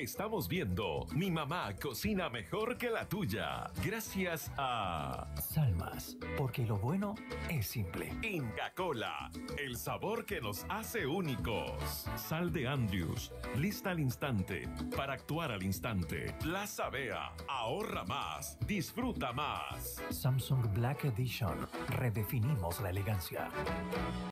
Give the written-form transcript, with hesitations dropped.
estamos viendo Mi mamá cocina mejor que la tuya. Gracias a Salmas, porque lo bueno es simple. Inca Kola, el sabor que nos hace únicos. Sal de Andrews, lista al instante, para actuar al instante. Plaza Bea, ahorra más, disfruta más. Samsung Black Edition, redefinimos la elegancia.